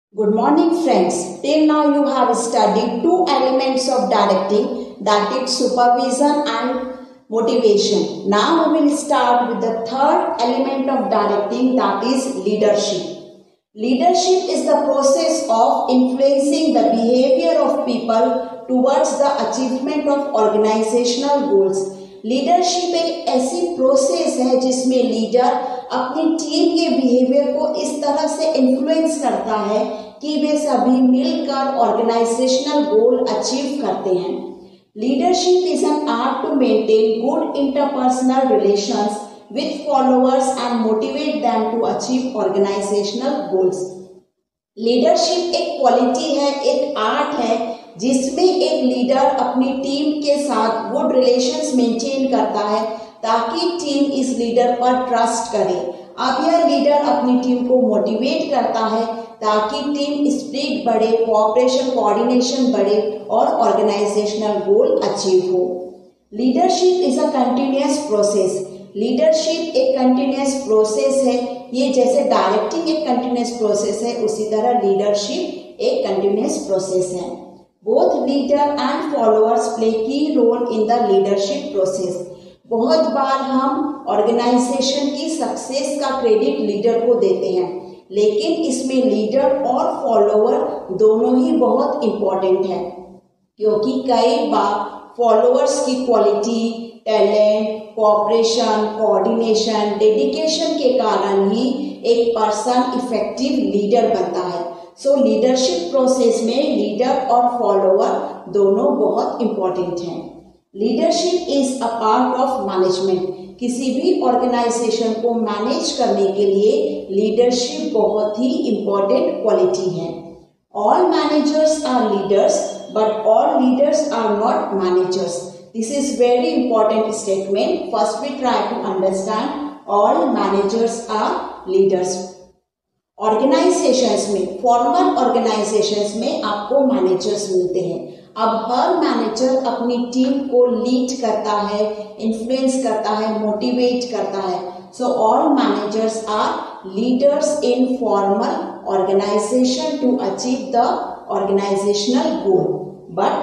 Good morning friends. Till now you have studied two elements of directing, that is supervision and motivation. Now we will start with the third element of directing, that is leadership. Leadership is the process of influencing the behavior of people towards the achievement of organizational goals. Leadership एक ऐसी process है जिसमें leader अपनी team के behaviour को इस तरह से इन्फ्लुएंस करता है कि वे सभी मिलकर ऑर्गेनाइजेशनल गोल अचीव करते हैं. Leadership is an art to maintain good interpersonal relations with followers and motivate them to achieve organizational goals. Leadership एक क्वालिटी है, एक आर्ट है जिसमें एक लीडर अपनी टीम के साथ गुड रिलेशंस मेंटेन करता है ताकि टीम इस लीडर पर ट्रस्ट करे. अब यह लीडर अपनी टीम को मोटिवेट करता है ताकि टीम स्पिरिट बढ़े, कोऑपरेशन कोऑर्डिनेशन बढ़े और ऑर्गेनाइजेशनल गोल अचीव हो. Leadership is a continuous process. Leadership एक कंटिन्यूअस प्रोसेस है. ये जैसे डायरेक्टिंग एक कंटिन्यूअस प्रोसेस है, उसी तरह लीडरशिप एक कंटिन्यूअस प्रोसेस है. Both leader and followers play key role in the leadership process. बहुत बार हम ऑर्गेनाइजेशन की सक्सेस का क्रेडिट लीडर को देते हैं, लेकिन इसमें लीडर और फॉलोअर दोनों ही बहुत इम्पोर्टेंट है, क्योंकि कई बार फॉलोअर्स की quality, talent, cooperation, coordination, dedication के कारण ही एक पर्सन इफेक्टिव लीडर बनता है. सो लीडरशिप प्रोसेस में लीडर और फॉलोअर दोनों बहुत इम्पोर्टेंट हैं. Leadership is a part of management. किसी भी ऑर्गेनाइजेशन को मैनेज करने के लिए लीडरशिप बहुत ही इम्पोर्टेंट क्वालिटी है. All managers are leaders but all leaders are not managers. This is very important statement. First we try to understand all managers are leaders. Organizations में, फॉर्मल ऑर्गेनाइजेशंस में आपको managers मिलते हैं. अब हर मैनेजर अपनी team को लीड करता है, इन्फ्लुएंस करता है, मोटिवेट करता है. So all managers are leaders in formal organization to achieve the organizational goal. But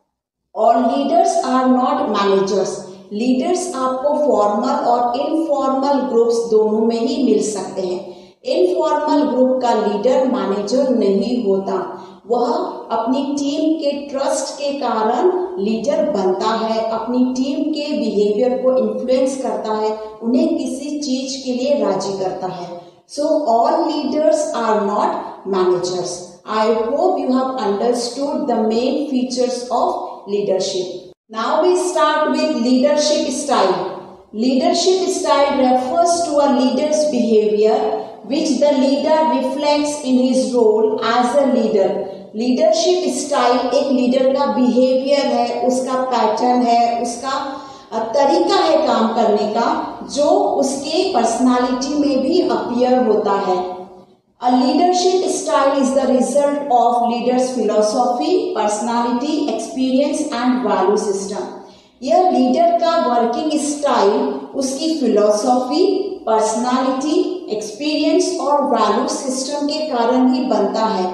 all leaders are not managers. Leaders आपको फॉर्मल और इनफॉर्मल ग्रुप्स दोनों में ही मिल सकते हैं. इनफॉर्मल ग्रुप का लीडर मैनेजर नहीं होता. वह अपनी टीम के ट्रस्ट के कारण लीडर बनता है, अपनी टीम के बिहेवियर को इन्फ्लुएंस करता है, उन्हें किसी चीज के लिए राजी करता है. So all leaders are not managers. I hope you have understood the main features of leadership. Now we start with leadership style. Leadership style refers to a leader's behavior which the leader reflects in his role as a leader. Leadership style एक leader का behaviour है, उसका pattern है, उसका तरीका है काम करने का, जो उसके पर्सनालिटी में भी अपीयर होता है. A leadership style is the result of leader's philosophy, personality, experience and value system. यह लीडर का वर्किंग स्टाइल उसकी फिलोसॉफी, पर्सनालिटी, एक्सपीरियंस और वैल्यू सिस्टम के कारण ही बनता है.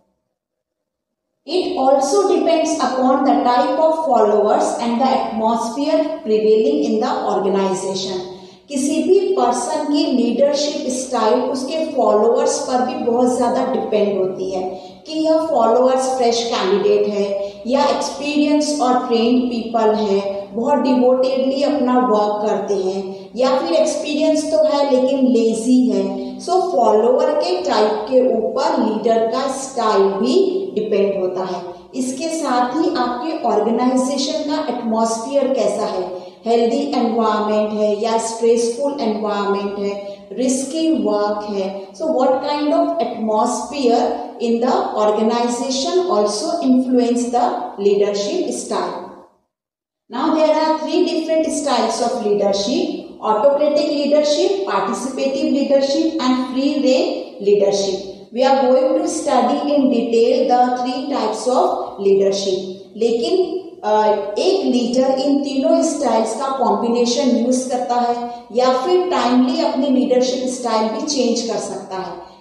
It also depends upon the type of followers and the atmosphere prevailing in the organization. किसी भी पर्सन की लीडरशिप स्टाइल उसके फॉलोअर्स पर भी बहुत ज़्यादा डिपेंड होती है कि यह फॉलोअर्स फ्रेश कैंडिडेट है या एक्सपीरियंस और ट्रेन्ड पीपल है, बहुत डिवोटेडली अपना वर्क करते हैं, या फिर एक्सपीरियंस तो है लेकिन लेजी है. सो फॉलोअर के टाइप के ऊपर लीडर का स्टाइल भी डिपेंड होता है. इसके साथ ही आपके ऑर्गेनाइजेशन का एटमॉस्फेयर कैसा है, हेल्दी एनवायरनमेंट है या स्ट्रेसफुल एनवायरनमेंट है, रिस्की वर्क है. So what kind of atmosphere in the organization also influence the leadership style. Now there are 3 different styles of leadership: autocratic leadership, participative leadership and free rein leadership. We are going to study in detail the 3 types of leadership. लेकिन एक leader in तीनों styles का combination use करता है या फिर timely अपनी leadership style भी चेंज कर सकता है.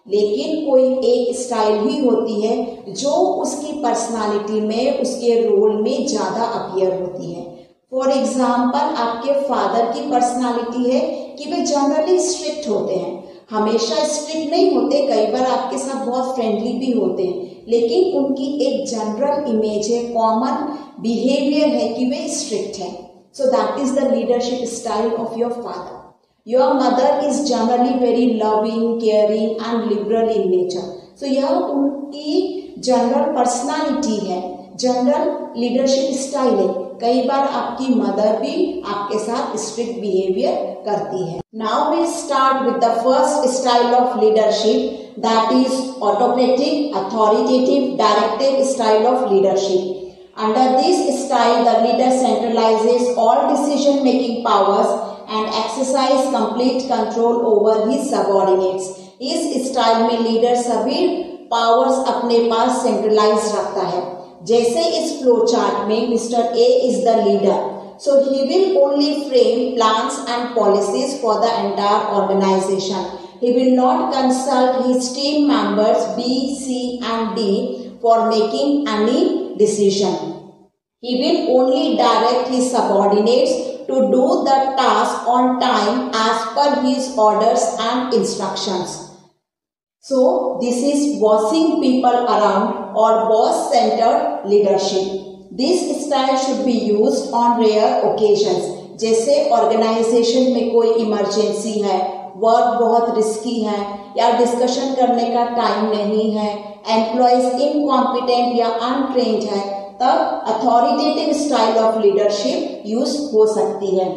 लेकिन कोई एक स्टाइल ही होती है जो उसकी पर्सनालिटी में, उसके रोल में ज़्यादा अपीयर होती है। फॉर एग्जाम्पल, आपके फादर की पर्सनालिटी है कि वे जनरली स्ट्रिक्ट होते हैं, हमेशा स्ट्रिक्ट नहीं होते, कई बार आपके साथ बहुत फ्रेंडली भी होते हैं, लेकिन उनकी एक जनरल इमेज है, कॉमन बिहेवियर है कि वे स्ट्रिक्ट हैं। So that is the leadership style of your father. Your mother is generally very loving, caring and liberal in nature. So यह उनकी जनरल पर्सनालिटी है, जनरल लीडरशिप स्टाइल है। कई बार आपकी मदर भी आपके साथ स्ट्रिक्ट बिहेवियर करती है। Now we start with the first style of leadership, that is autocratic, authoritative, directive style of leadership. Under this style, the leader centralizes all decision-making powers and exercise complete control over his subordinates. इस style में leader सभी powers अपने पास centralize रखता है। जैसे इस flow chart में mister A is the leader, so he will only frame plans and policies for the entire organization. He will not consult his team members B, C and D for making any decision. He will only direct his subordinates to do the task on time as per his orders and instructions. So this is bossing people around or boss-centered leadership. This style should be used on rare occasions. जैसे organization में कोई emergency है, work बहुत risky है या discussion करने का time नहीं है, एम्प्लॉयज इनकॉम्पिटेंट या अनट्रेन्ड है, तब authoritative style of leadership use हो सकती है।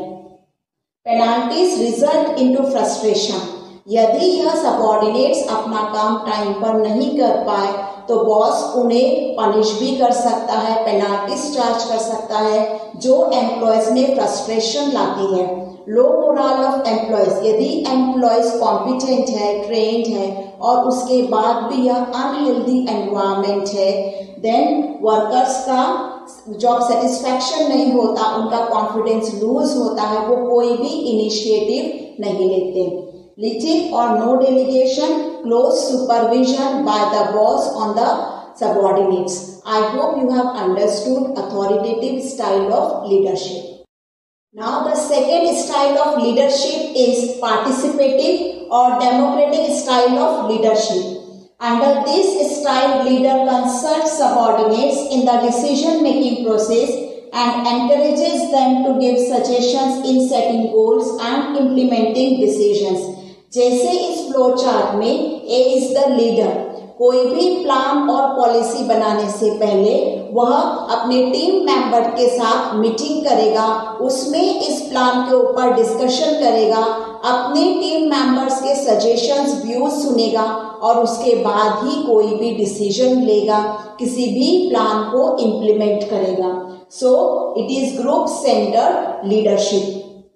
Penalties result into frustration. यदि यह सबऑर्डिनेट्स अपना काम टाइम पर नहीं कर पाए तो बॉस उन्हें पनिश भी कर सकता है, पेनाल्टीज चार्ज कर सकता है जो एम्प्लॉयज में फ्रस्ट्रेशन लाती है। Low morale of employees. यदि एम्प्लॉयज कॉम्पिटेंट है, ट्रेंड है और उसके बाद भी यह अनहेल्दी एनवायरनमेंट है, देन वर्कर्स का जॉब सेटिस्फैक्शन नहीं होता, उनका कॉन्फिडेंस लूज होता है, वो कोई भी इनिशिएटिव नहीं लेते। लिटिल और no delegation, close supervision by the boss on the subordinates. I hope you have understood authoritative style of leadership. Now the second style of leadership is participative or democratic style of leadership. Under this style, leader consults subordinates in the decision-making process and encourages them to give suggestions in setting goals and implementing decisions. जैसे इस flow chart में A is the leader, कोई भी plan और policy बनाने से पहले वह अपने टीम मेंबर के साथ मीटिंग करेगा, उसमें इस प्लान के ऊपर डिस्कशन करेगा, अपने टीम मेंबर्स के सजेशंस, व्यूज सुनेगा और उसके बाद ही कोई भी डिसीजन लेगा, किसी भी प्लान को इम्प्लीमेंट करेगा। So it is group centred leadership.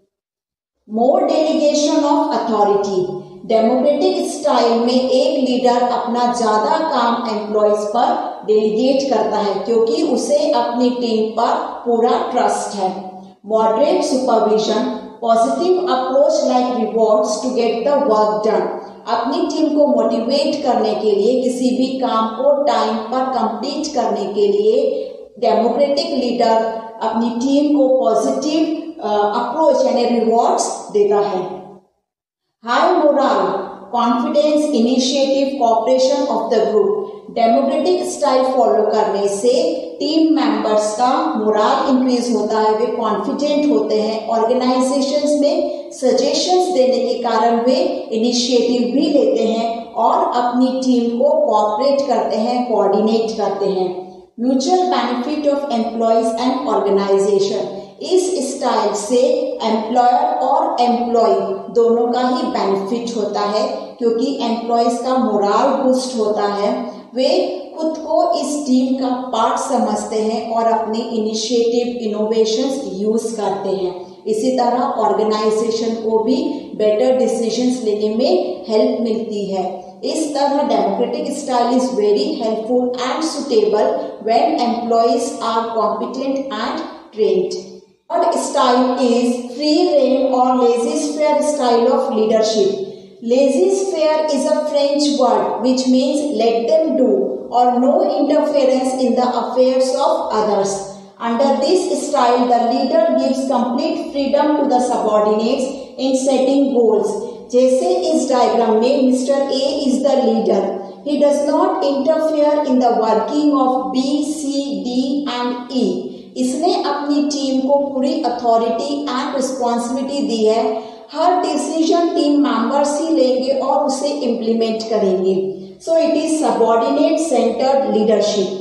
More delegation of authority. Democratic style में एक लीडर अपना ज्यादा काम एम्प्लॉयज पर डेलीगेट करता है क्योंकि उसे अपनी टीम पर पूरा ट्रस्ट है। Moderate supervision, positive approach like rewards to get the work done. अपनी टीम को मोटिवेट करने के लिए, किसी भी काम को टाइम पर कंप्लीट करने के लिए डेमोक्रेटिक लीडर अपनी टीम को पॉजिटिव अप्रोच यानी रिवॉर्ड्स देता है। High morale, confidence, initiative, cooperation of the group. Democratic style follow करने से टीम मेंबर्स का मोरल इंक्रीज होता है, वे कॉन्फिडेंट होते हैं, ऑर्गेनाइजेशंस में सजेशंस देने के कारण वे इनिशिएटिव भी लेते हैं और अपनी टीम को कोऑपरेट करते हैं, कोऑर्डिनेट करते हैं। Mutual benefit of employees and organization. इस स्टाइल से एम्प्लॉयर और एम्प्लॉय दोनों का ही बेनिफिट होता है क्योंकि एम्प्लॉयज का मोरल बूस्ट होता है, वे खुद को इस टीम का पार्ट समझते हैं और अपने इनिशिएटिव, इनोवेशंस यूज करते हैं। इसी तरह ऑर्गेनाइजेशन को भी बेटर डिसीजंस लेने में हेल्प मिलती है। इस तरह democratic style is very helpful and suitable when employees are competent and trained. Third style is free rein or laissez-faire style of leadership. Laissez-faire is a French word which means let them do or no interference in the affairs of others. Under this style, the leader gives complete freedom to the subordinates in setting goals. जैसे इस diagram में mister A is the leader. He does not interfere in the working of B, C, D and E. इसने अपनी team को पूरी authority and responsibility दी है. हर डिसीजन टीम मेंबर्स ही लेंगे और उसे इम्प्लीमेंट करेंगे. So it is subordinate centred leadership.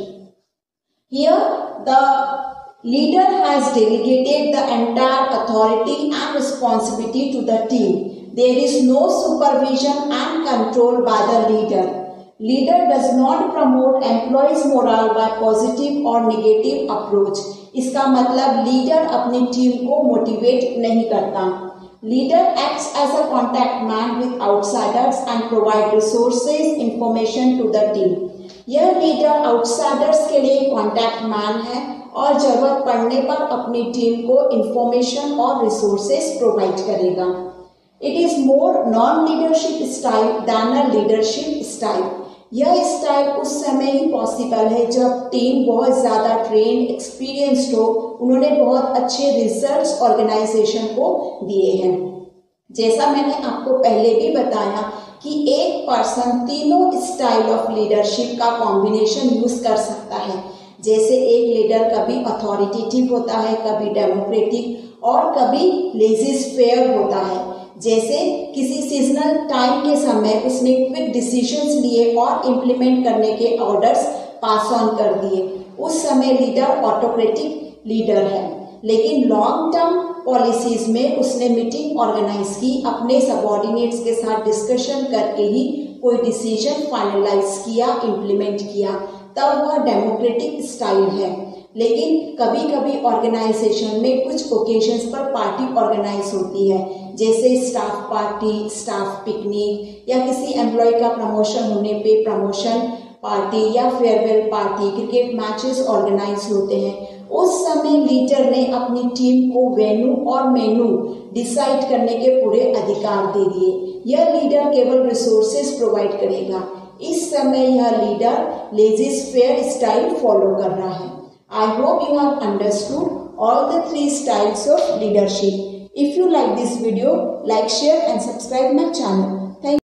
Here the leader has delegated the entire authority and responsibility to the team. There is no supervision and control by the leader. Leader does not promote employees' morale by positive or negative approach. इसका मतलब leader अपनी team को motivate नहीं करता. Leader acts as a contact man with outsiders and provide resources, information to the team. यह leader outsiders के लिए contact man है और जरूरत पड़ने पर अपनी टीम को इंफॉर्मेशन और रिसोर्सेज प्रोवाइड करेगा. It is more non leadership style than a leadership style. यह स्टाइल उस समय ही पॉसिबल है जब टीम बहुत ज़्यादा ट्रेन एक्सपीरियंस्ड हो, उन्होंने बहुत अच्छे रिजल्ट्स ऑर्गेनाइजेशन को दिए हैं. जैसा मैंने आपको पहले भी बताया कि एक पर्सन तीनों स्टाइल ऑफ लीडरशिप का कॉम्बिनेशन यूज कर सकता है. जैसे एक लीडर कभी अथॉरिटेटिव होता है, कभी डेमोक्रेटिक और कभी लेज़ी-फेयर होता है. जैसे किसी सीजनल टाइम के समय उसने क्विक डिसीजंस लिए और इम्प्लीमेंट करने के ऑर्डर्स पास ऑन कर दिए. उस समय लीडर ऑटोक्रेटिक लीडर है. लेकिन लॉन्ग टर्म पॉलिसीज में उसने मीटिंग ऑर्गेनाइज की, अपने सबऑर्डिनेट्स के साथ डिस्कशन करके ही कोई डिसीजन फाइनलाइज किया, इम्प्लीमेंट किया, तब वह डेमोक्रेटिक स्टाइल है. लेकिन कभी कभी ऑर्गेनाइजेशन में कुछ ओकेजन्स पर पार्टी ऑर्गेनाइज होती है, जैसे स्टाफ पार्टी, स्टाफ पिकनिक या किसी एम्प्लॉय का प्रमोशन होने पे प्रमोशन पार्टी या farewell party, cricket matches organize होते हैं. उस समय लीडर ने अपनी टीम को वेन्यू और मेन्यू डिसाइड करने के पूरे अधिकार दे दिए. यह लीडर केवल रिसोर्सेज प्रोवाइड करेगा. इस समय यह लीडर लेज़ी-फेयर स्टाइल फॉलो कर रहा है. I hope you have understood all the 3 styles of leadership. If you like this video, like, share and subscribe my channel.